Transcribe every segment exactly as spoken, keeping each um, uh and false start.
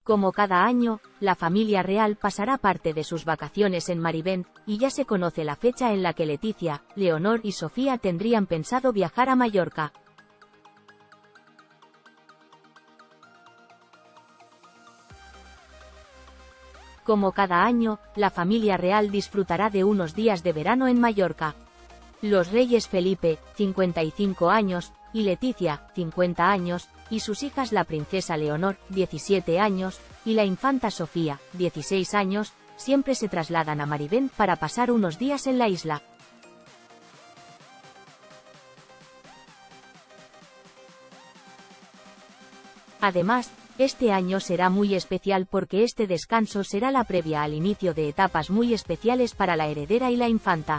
Como cada año, la familia real pasará parte de sus vacaciones en Marivent, y ya se conoce la fecha en la que Leticia, Leonor y Sofía tendrían pensado viajar a Mallorca. Como cada año, la familia real disfrutará de unos días de verano en Mallorca. Los reyes Felipe, cincuenta y cinco años, y Leticia, cincuenta años, y sus hijas la princesa Leonor, diecisiete años, y la infanta Sofía, dieciséis años, siempre se trasladan a Marivent para pasar unos días en la isla. Además, este año será muy especial porque este descanso será la previa al inicio de etapas muy especiales para la heredera y la infanta.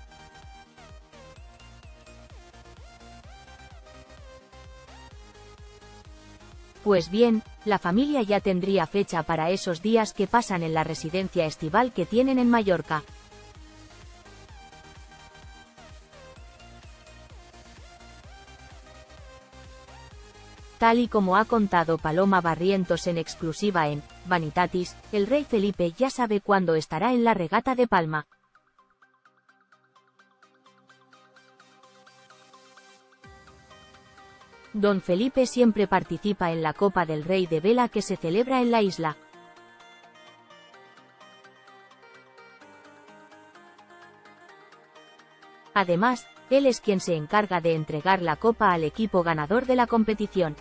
Pues bien, la familia ya tendría fecha para esos días que pasan en la residencia estival que tienen en Mallorca. Tal y como ha contado Paloma Barrientos en exclusiva en Vanitatis, el rey Felipe ya sabe cuándo estará en la regata de Palma. Don Felipe siempre participa en la Copa del Rey de Vela que se celebra en la isla. Además, él es quien se encarga de entregar la copa al equipo ganador de la competición.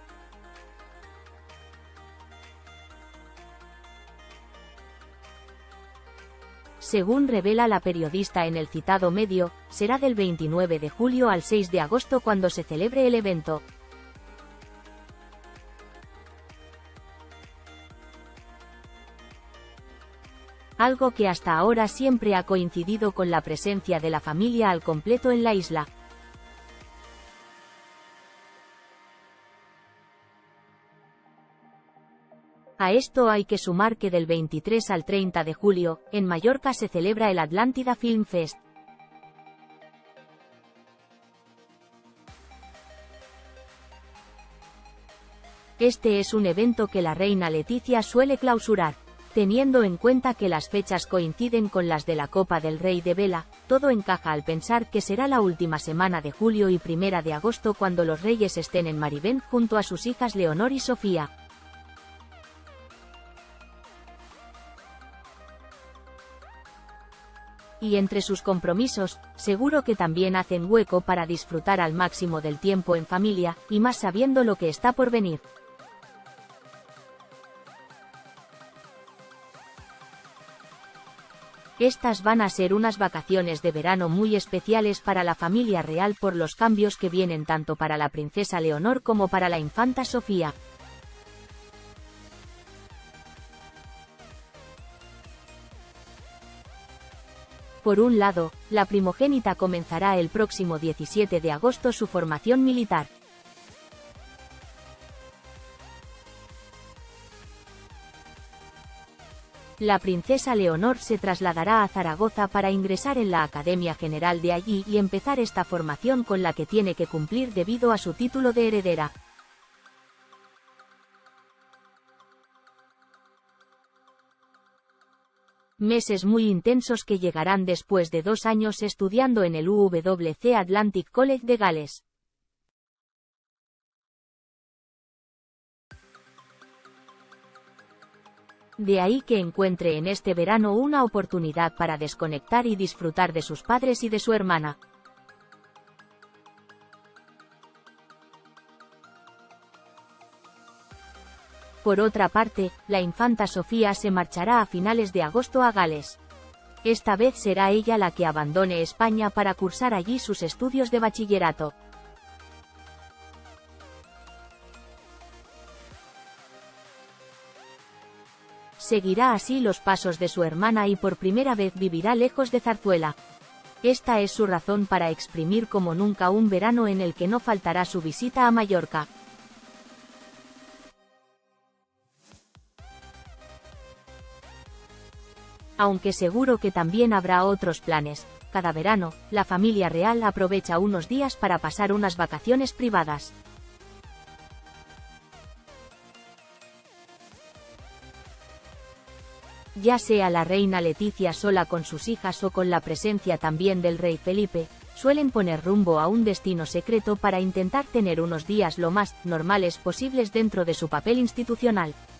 Según revela la periodista en el citado medio, será del veintinueve de julio al seis de agosto cuando se celebre el evento. Algo que hasta ahora siempre ha coincidido con la presencia de la familia al completo en la isla. A esto hay que sumar que del veintitrés al treinta de julio, en Mallorca se celebra el Atlántida Film Fest. Este es un evento que la reina Leticia suele clausurar. Teniendo en cuenta que las fechas coinciden con las de la Copa del Rey de Vela, todo encaja al pensar que será la última semana de julio y primera de agosto cuando los reyes estén en Marivent junto a sus hijas Leonor y Sofía. Y entre sus compromisos, seguro que también hacen hueco para disfrutar al máximo del tiempo en familia, y más sabiendo lo que está por venir. Estas van a ser unas vacaciones de verano muy especiales para la familia real por los cambios que vienen tanto para la princesa Leonor como para la infanta Sofía. Por un lado, la primogénita comenzará el próximo diecisiete de agosto su formación militar. La princesa Leonor se trasladará a Zaragoza para ingresar en la Academia General de allí y empezar esta formación con la que tiene que cumplir debido a su título de heredera. Meses muy intensos que llegarán después de dos años estudiando en el U W C Atlantic College de Gales. De ahí que encuentre en este verano una oportunidad para desconectar y disfrutar de sus padres y de su hermana. Por otra parte, la infanta Sofía se marchará a finales de agosto a Gales. Esta vez será ella la que abandone España para cursar allí sus estudios de bachillerato. Seguirá así los pasos de su hermana y por primera vez vivirá lejos de Zarzuela. Esta es su razón para exprimir como nunca un verano en el que no faltará su visita a Mallorca. Aunque seguro que también habrá otros planes, cada verano, la familia real aprovecha unos días para pasar unas vacaciones privadas. Ya sea la reina Leticia sola con sus hijas o con la presencia también del rey Felipe, suelen poner rumbo a un destino secreto para intentar tener unos días lo más normales posibles dentro de su papel institucional.